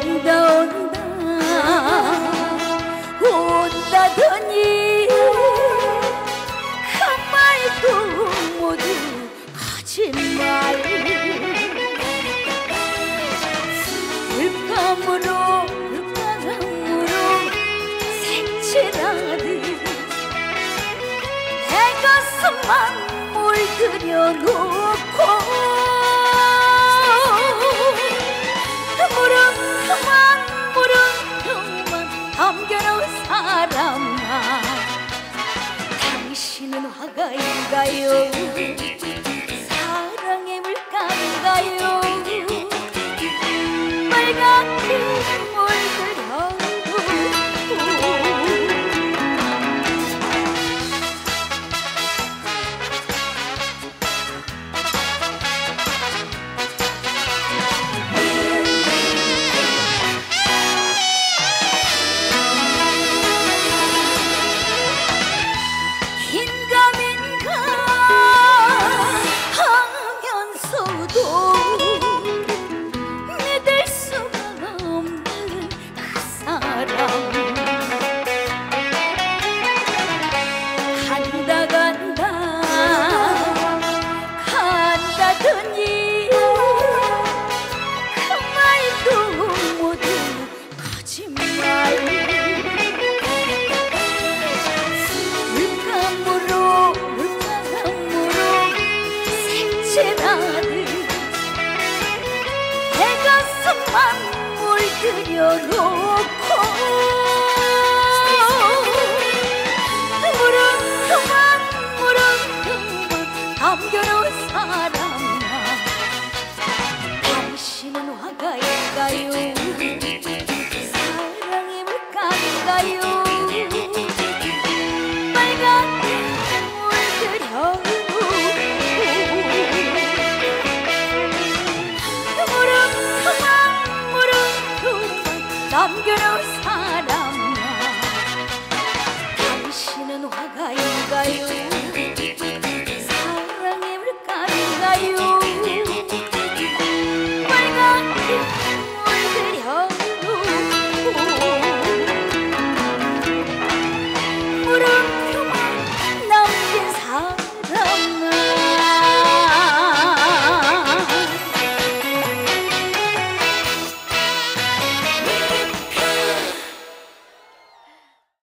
온다 온다더니 한 말도 모두 거짓말. 물감으로 물바람으로 색칠하듯 내 가슴만 물들여 놓고 담겨놓은 사람아, 당신은 화가인가요? 사랑의 물감인가요? 빨갛게 물들여 들여놓고 물은 그만 담겨놓은 사람아, 당신은 화가인가요? 사랑의 물감인가요? 빨갛게 물들여 남겨놓은 사람아, 당신은 화가인가요?